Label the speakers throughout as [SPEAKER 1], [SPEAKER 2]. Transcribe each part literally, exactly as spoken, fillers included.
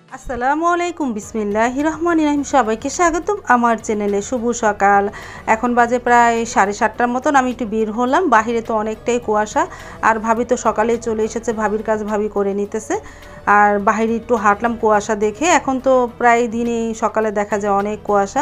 [SPEAKER 1] আসসালামু আলাইকুম বিসমিল্লাহির রহমানির রহিম। সবাইকে স্বাগতম আমার চ্যানেলে। শুভ সকাল। এখন বাজে প্রায় সাড়ে সাতটার মতন। আমি একটু বের হলাম, বাহিরে তো অনেকটাই কুয়াশা, আর ভাবি তো সকালেই চলে এসেছে, ভাবির কাজ ভাবি করে নিতেছে। আর বাহিরে একটু হাঁটলাম কুয়াশা দেখে। এখন তো প্রায় দিনই সকালে দেখা যায় অনেক কুয়াশা।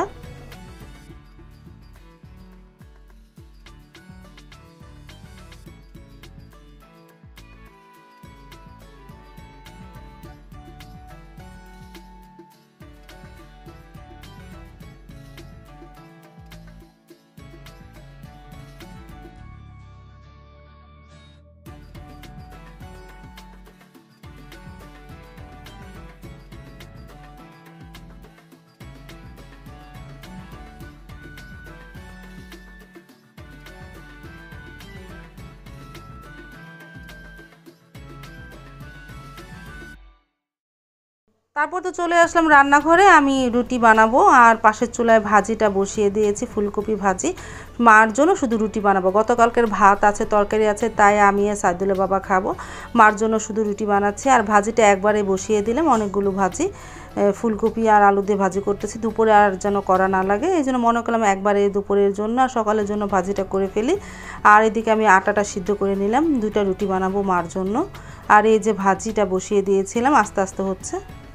[SPEAKER 1] তারপর তো চলে আসলাম রান্নাঘরে। আমি রুটি বানাবো, আর পাশের চুলায় ভাজিটা বসিয়ে দিয়েছি, ফুলকপি ভাজি। মার জন্য শুধু রুটি বানাবো। গতকালকের ভাত আছে, তরকারি আছে, তাই আমি আর সাইদুলের বাবা খাবো। মার জন্য শুধু রুটি বানাচ্ছি, আর ভাজিটা একবারে বসিয়ে দিলাম। অনেকগুলো ভাজি, ফুলকপি আর আলু দিয়ে ভাজি করতেছি, দুপুরে আর যেন করা না লাগে, এই জন্য মনে করলাম একবারে দুপুরের জন্য আর সকালের জন্য ভাজিটা করে ফেলি। আর এদিকে আমি আটাটা সিদ্ধ করে নিলাম, দুইটা রুটি বানাবো মার জন্য। আর এই যে ভাজিটা বসিয়ে দিয়েছিলাম, আস্তে আস্তে হচ্ছে।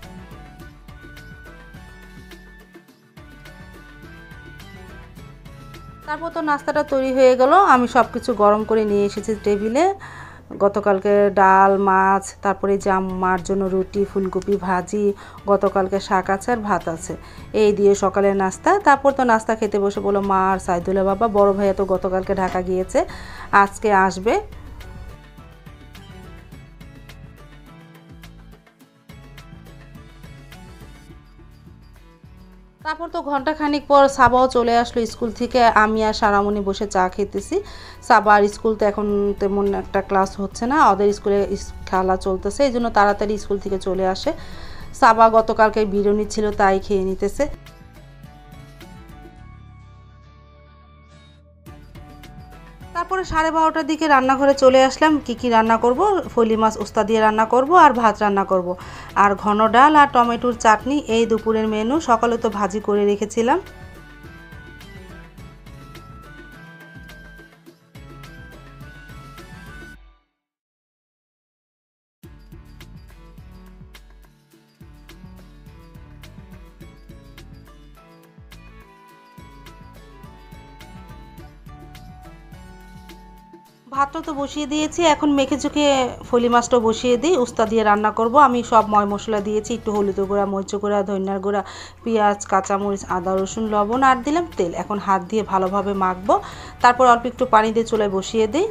[SPEAKER 1] তারপর তো নাস্তাটা তৈরি হয়ে গেল। আমি সব কিছু গরম করে নিয়ে এসেছি টেবিলে। গতকালকে ডাল, মাছ, তারপরে জাম, মার জন্য রুটি, ফুলকপি ভাজি, গতকালকে শাক আছে আর ভাত আছে, এই দিয়ে সকালের নাস্তা। তারপর তো নাস্তা খেতে বসে বলো মা আর সাইদুলের বাবা। বড় ভাইয়া তো গতকালকে ঢাকা গিয়েছে, আজকে আসবে। তারপর তো ঘন্টা খানিক পর সাবাও চলে আসলো স্কুল থেকে। আমি আর সারামণি বসে চা খেতেছি। সাবা আর স্কুল তো এখন তেমন একটা ক্লাস হচ্ছে না, ওদের স্কুলে খেলা চলতেছে, এই জন্য তাড়াতাড়ি স্কুল থেকে চলে আসে। সাবা গতকালকে বিরিয়ানি ছিল, তাই খেয়ে নিতেছে। তারপরে সাড়ে বারোটার দিকে রান্নাঘরে চলে আসলাম। কি কি রান্না করব? ফলি মাছ উস্তা দিয়ে রান্না করব, আর ভাত রান্না করব, আর ঘন ডাল আর টমেটোর চাটনি, এই দুপুরের মেনু। সকালে তো ভাজি করে রেখেছিলাম। ভাতটা তো বসিয়ে দিয়েছি, এখন মেখে চুকে ফলি মাছটা বসিয়ে দিই। উস্তা দিয়ে রান্না করব। আমি সব ময় মশলা দিয়েছি, একটু হলুদের গুঁড়া, মরিচ গুঁড়া, ধনিয়ার গুঁড়া, পেঁয়াজ, কাঁচামরিচ, আদা, রসুন, লবণ, আর দিলাম তেল। এখন হাত দিয়ে ভালোভাবে মাখবো। তারপর অল্প একটু পানি দিয়ে চুলায় বসিয়ে দিই।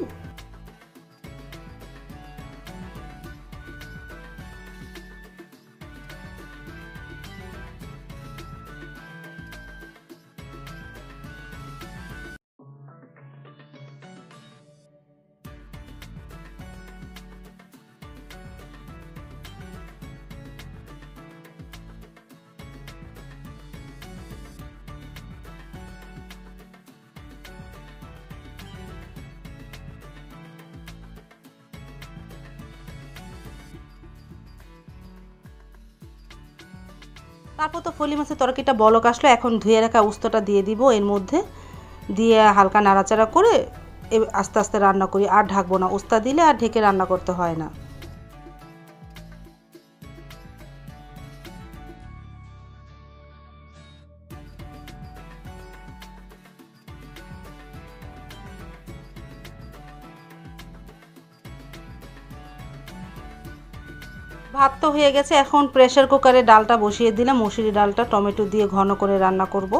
[SPEAKER 1] তারপর তো ফলি মাছের তরকারিটা বলক আসলো। এখন ধুয়ে রাখা উস্তটা দিয়ে দিব এর মধ্যে, দিয়ে হালকা নাড়াচাড়া করে আস্তে আস্তে রান্না করি। আর ঢাকবো না, উস্তা দিলে আর ঢেকে রান্না করতে হয় না। ভাত তো হয়ে গেছে, এখন প্রেসার কুকারে ডালটা বসিয়ে দিলাম। মসুরি ডালটা টমেটো দিয়ে ঘন করে রান্না করব।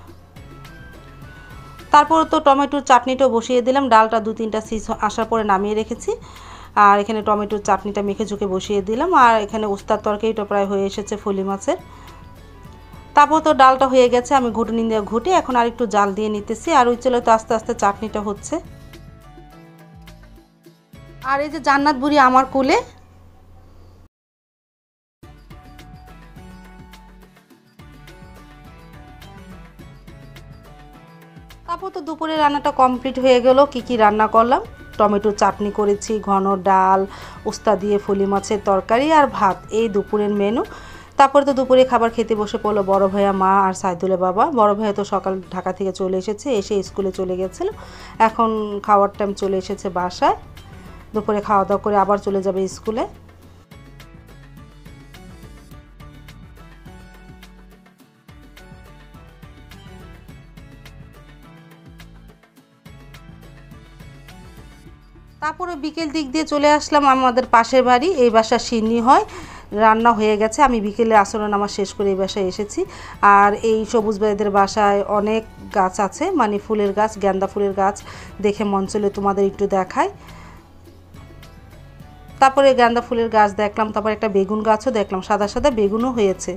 [SPEAKER 1] তারপর তো টমেটোর চাটনিটাও বসিয়ে দিলাম। ডালটা দু তিনটা সিজ আসার পরে নামিয়ে রেখেছি। আর এখানে টমেটোর চাটনিটা মেখে ঝুঁকে বসিয়ে দিলাম। আর এখানে উস্তার তরকারিটা প্রায় হয়ে এসেছে ফলি মাছের। তারপর তো ডালটা হয়ে গেছে, আমি ঘুটনি দিয়ে ঘুটে এখন আর একটু জাল দিয়ে নিতেছি। আর ওই চলে তো আস্তে আস্তে চাটনিটা হচ্ছে। আর এই যে জান্নাত বুড়ি আমার কোলে। তারপর তো দুপুরে রান্নাটা কমপ্লিট হয়ে গেল। কি কি রান্না করলাম? টমেটো চাটনি করেছি, ঘন ডাল, উস্তা দিয়ে ফলি মাছের তরকারি আর ভাত, এই দুপুরের মেনু। তারপরে তো দুপুরে খাবার খেতে বসে পড়লো বড় ভাইয়া, মা আর সাইদুলের বাবা। বড় ভাইয়া তো সকাল ঢাকা থেকে চলে এসেছে, এসে স্কুলে চলে গেছিল। এখন খাওয়ার টাইম চলে এসেছে বাসায়। দুপুরে খাওয়া দাওয়া করে আবার চলে যাবে স্কুলে। তারপরে বিকেল দিক দিয়ে চলে আসলাম আমাদের পাশের বাড়ি। এই বাসা সিন্নি হয়, রান্না হয়ে গেছে। আমি বিকেলে আসর নামাজ শেষ করে এই বাসায় এসেছি। আর এই সবুজ ভাইদের বাসায় অনেক গাছ আছে, মানে ফুলের গাছ, গেন্দা ফুলের গাছ। দেখে মন চলে তোমাদের একটু দেখায়। তারপরে গেন্দা ফুলের গাছ দেখলাম, তারপর একটা বেগুন গাছও দেখলাম, সাদা সাদা বেগুনও হয়েছে।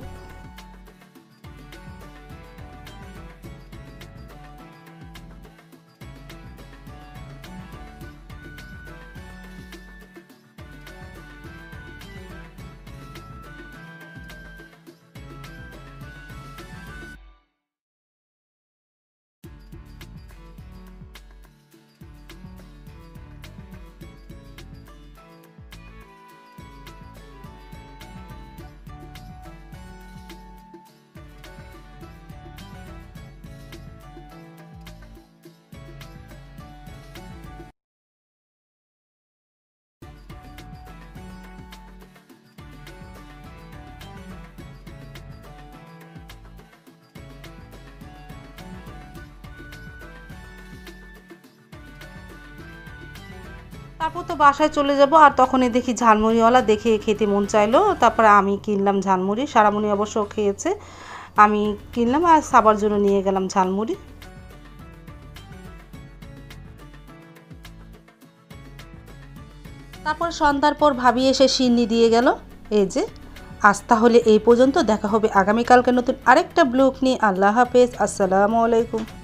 [SPEAKER 1] তারপর তো বাসায় চলে যাব। আর তখনই দেখি ঝালমুড়িওয়ালা, দেখে খেতে মন চাইলো। তারপরে আমি কিনলাম ঝালমুড়ি, সারামণি অবশ্য খেয়েছে। আমি কিনলাম আর সবার জন্য নিয়ে গেলাম ঝালমুড়ি। তারপর সন্ধ্যার পর ভাবি এসে সিন্নি দিয়ে গেল। এই যে, আজ তাহলে এই পর্যন্ত, দেখা হবে আগামীকালকে নতুন আরেকটা ব্লগ নিয়ে। আল্লাহ হাফেজ, আসসালামু আলাইকুম।